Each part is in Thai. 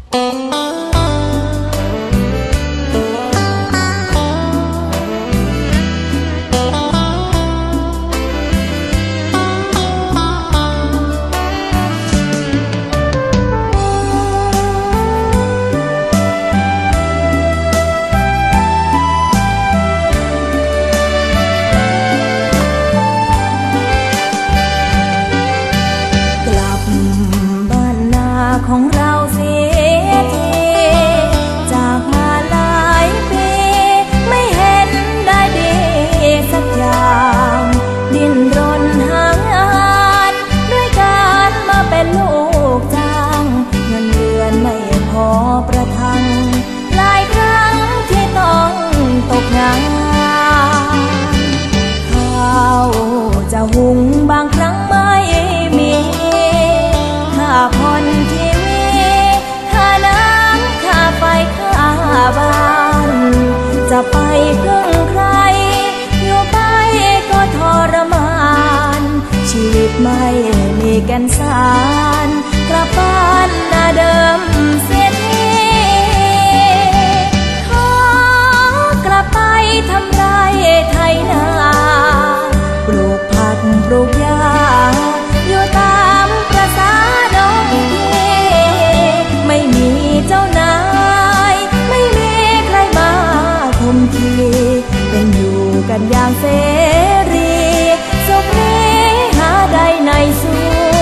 ของเราเสียทีจากมาหลายปีไม่เห็นได้ดีสักอย่างดิ้นรนหางานด้วยการมาเป็นลูกจ้างเงินเดือนไม่พอประทังหลายครั้งที่ต้องตกงานข้าวจะหุงบางครั้งไม่มีค่าผ่อนที่ค่าน้ำค่าไฟค่าบ้านจะไปพึ่งใครอยู่ไปก็ทรมานชีวิตไม่มีแก่นสารกลับบ้านหน้าเดิมเสียทีขอกลับไปทำไรไถนาปลูกผักปลูกหญ้าอยู่ตามประสาน้องไม่มีเจ้านายไม่มีใครมาคมขีเป็นอยู่กันอย่างเสรีสุขนี้หาได้ในสู้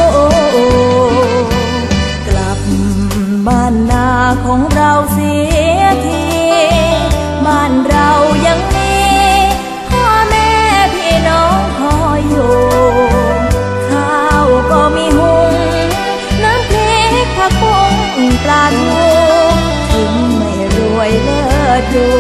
กลับบ้านนาของเราเสียทีบ้านเรายังมีพ่อแม่พี่น้องคอยอยู่ข้าวก็มีหุงน้ำพริกผักบุ้งปลาทูถึงไม่รวยเลิศดู